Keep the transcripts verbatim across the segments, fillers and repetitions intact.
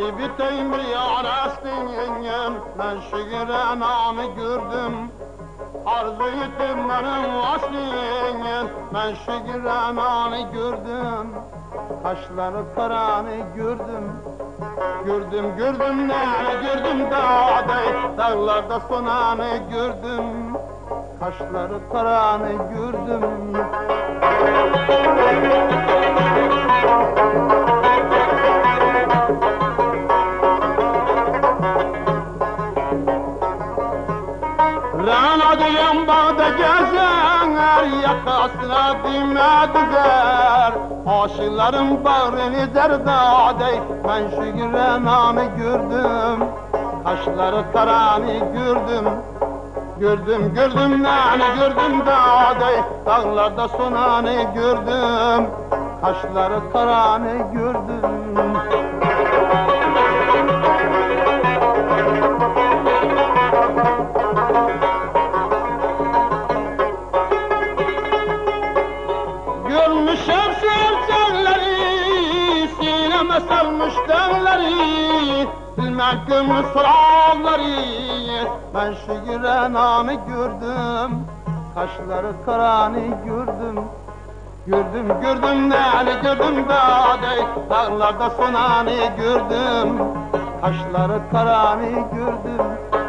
biteyim bir yarastıyım, ben şiiren anı gördüm. Arzu ettim benim aslıyım, ben şiiren anı gördüm. Kaşları karanı gördüm. Gördüm gördüm ne gördüm dağda, dağlarda sonanı gördüm. Kaşları karanı gördüm. Rana diyen bağda gezer, yakasına dime dizer. Aşıkların bağrını derdade, ben şu renanı gördüm. Kaşları karanı gördüm. Gördüm gördüm nane gördüm dağda, dağlarda sonanı gördüm. Kaşları karanı gördüm. Görmüşüm serçeleri, sineme sarmış dağları. Bilmem gümüş sırağları, ben şu renanı gördüm. Kaşları karanı gördüm. Gördüm gördüm nane gördüm dağda, dağlarda sonanı gördüm. Kaşları karanı gördüm.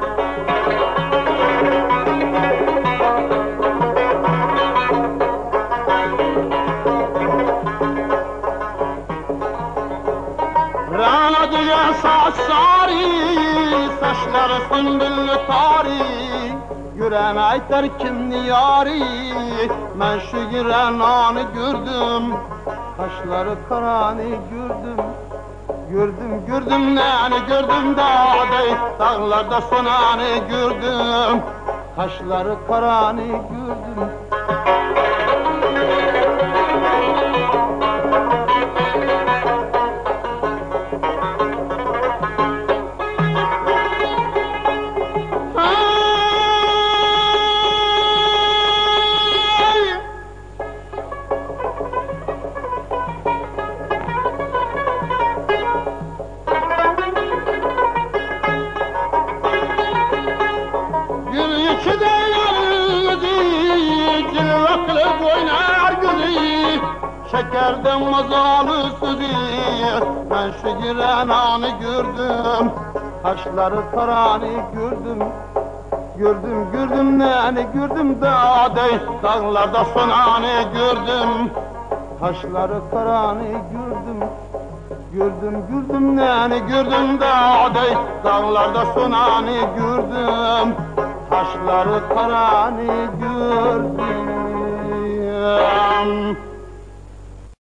Rana diye saç sarı, saçları sümbüllü tarı. Yüreğime aytar kimni yari, ben şu renanı gördüm. Kaşları karanı gördüm. Gördüm gördüm nane gördüm dağda, dağlarda sonanı gördüm. Kaşları karanı gördüm. Şekerden mazalı sözü, ben şu renanı gördüm. Kaşları karanı gördüm. Gördüm gördüm nane gördüm dağda, dağlarda sonanı gördüm. Kaşları karanı gördüm. Gördüm gördüm nane gördüm dağda, dağlarda sonanı gördüm. Kaşları karanı gördüm.